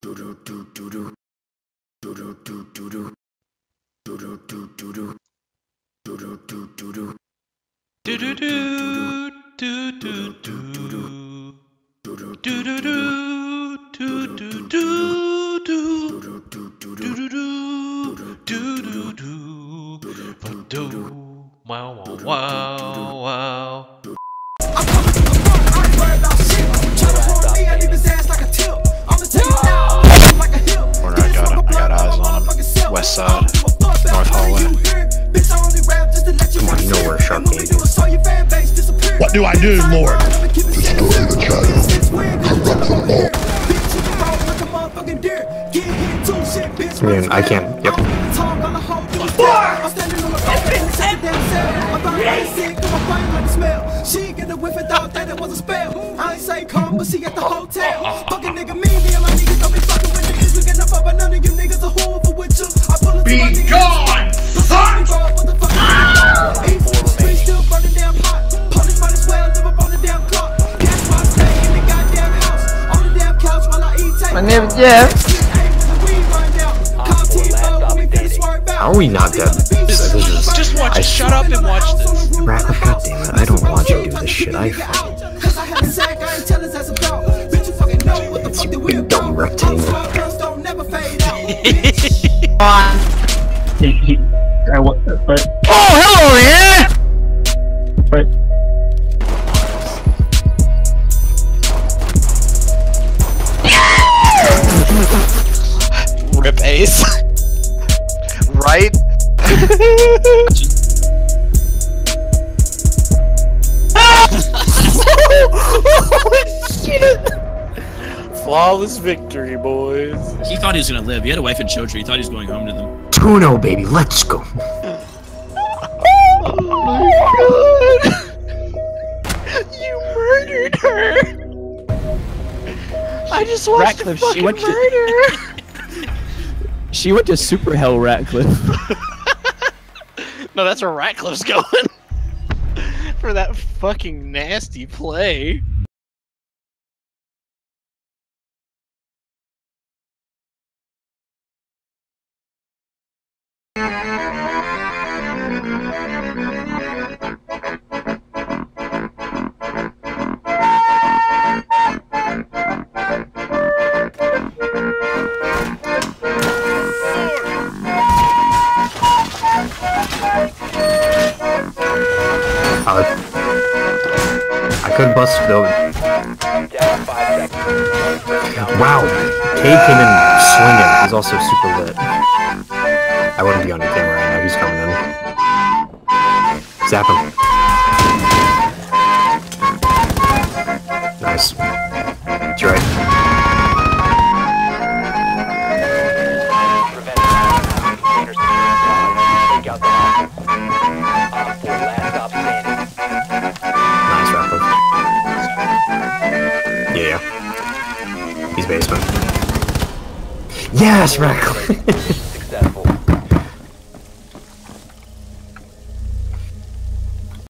West side, North hallway. Come on, you know where Sharknado is. What do I do, Lord? Destroy the shadow. Corrupt them all. I mean, I can't. Yep. She get a whiff and thought that it was a spell. I ain't say come, but she at the hotel. Fucking nigga, me and my niggas don't be fucking with niggas. We get up over none of you niggas are horrible with you. I pull it to my niggas. Be gone, son! What the fuck? Street still burning down hot. Police might as well live up on the damn clock. That's why I stay in the goddamn house. On the damn couch while I eat tape. My name is Jeff. How are we not dead? Just watch it. Shut up and watch this. Ratcliffe, goddammit, I don't want you to do this shit. I fucking... It's you big dumb rectangle. Oh, hello there! But Rip Ace. Right? Flawless victory, boys. He thought he was gonna live. He had a wife and children. He thought he was going home to them. 2-0, baby, let's go. Oh my god! You murdered her! I just watched Ratcliffe, the fucking murder! she went to Super Hell, Ratcliffe. No, that's where Ratcliffe's going. For that fucking nasty play. I could bust though. Wow, Kay came in swinging. He's also super lit. I wouldn't be on the camera right now. He's coming in. Zap him. Nice. That's right. Yeah. He's basement. Yes, Ratcliffe!